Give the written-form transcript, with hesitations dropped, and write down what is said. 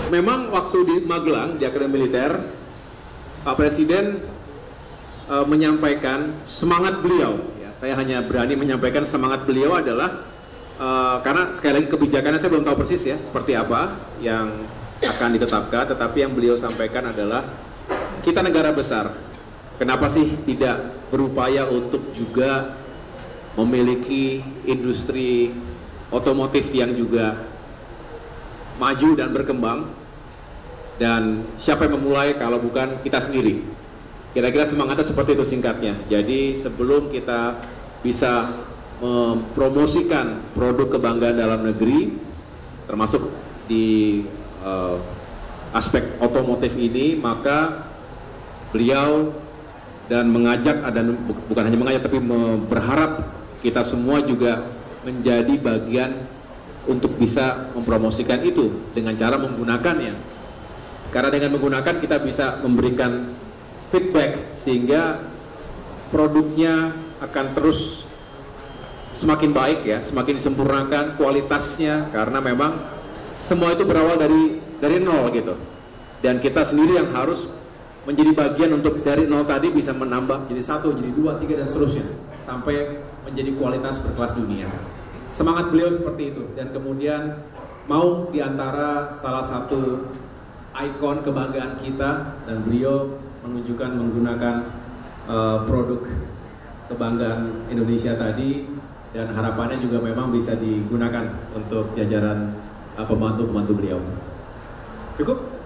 memang waktu di Magelang, di Akademi Militer, Pak Presiden menyampaikan semangat beliau. Ya, saya hanya berani menyampaikan semangat beliau adalah karena sekali lagi kebijakannya saya belum tahu persis ya seperti apa yang akan ditetapkan, tetapi yang beliau sampaikan adalah kita negara besar, kenapa sih tidak berupaya untuk juga memiliki industri otomotif yang juga maju dan berkembang, dan siapa yang memulai kalau bukan kita sendiri. Kira-kira semangatnya seperti itu singkatnya. Jadi sebelum kita bisa mempromosikan produk kebanggaan dalam negeri, termasuk di aspek otomotif ini, maka beliau dan mengajak, dan bukan hanya mengajak tapi berharap kita semua juga menjadi bagian untuk bisa mempromosikan itu dengan cara menggunakannya. Karena dengan menggunakan kita bisa memberikan feedback sehingga produknya akan terus semakin baik ya, semakin disempurnakan kualitasnya, karena memang semua itu berawal dari nol gitu. Dan kita sendiri yang harus menjadi bagian untuk dari nol tadi bisa menambah jadi 1, jadi 2, 3 dan seterusnya sampai menjadi kualitas berkelas dunia. Semangat beliau seperti itu, dan kemudian mau diantara salah satu ikon kebanggaan kita, dan beliau menunjukkan menggunakan produk kebanggaan Indonesia tadi, dan harapannya juga memang bisa digunakan untuk jajaran pembantu-pembantu beliau. Cukup?